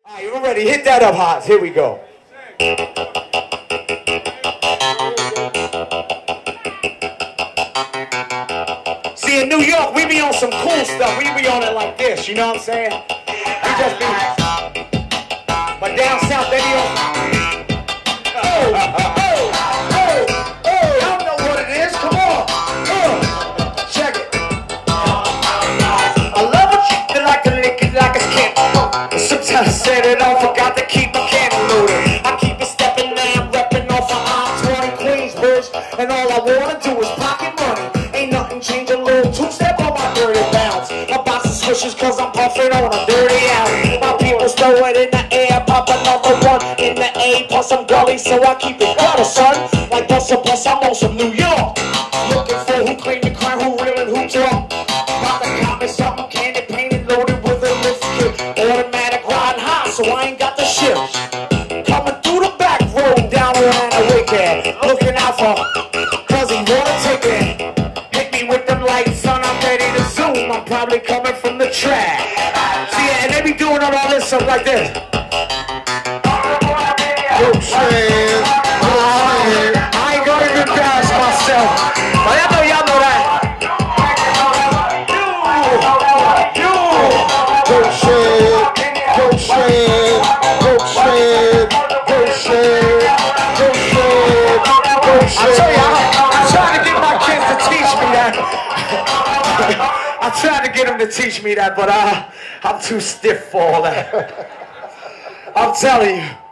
All right, you're ready. Hit that up, Hots. Here we go. See, in New York, we be on some cool stuff. We be on it like this, you know what I'm saying? We just be... But down south, they be on... Y'all know what it is. Come on. Check it. I love a chick that like to lick it like it's candy. Sometimes I set it off, forgot to keep my candy loaded. I keep it stepping now, repping off of I-20 Queensbridge. And all I wanna do is pocket money. Ain't nothing change a little two-step on my 30 pounds. My box is swishes cause I'm puffing on a dirty alley. My people throw it in the air, pop another one in the A. Plus I'm gully, so I keep it gutter, son. Like bus a bus, I'm on some New York. Looking for who claim the crime, who real and who talk. About to cop me something candy painted, loaded with a lift kit. Automatic riding high, so I ain't got the shifts. Coming through the back road down around the wicked. Looking out for cause he wanna take it. Hit me with them lights, son, I'm ready to zoom. I'm probably coming from the track. See, and they be doing all this stuff like this. Yo, Shan, I ain't gonna embarrass myself, but I know y'all know that. Go Shan, go Shan, go Shan, go Shan, go Shan, go Shan. I tell you, I'm trying to get my kids to teach me that. I'm trying to get them to teach me that, but I'm too stiff for all that. I'm telling you.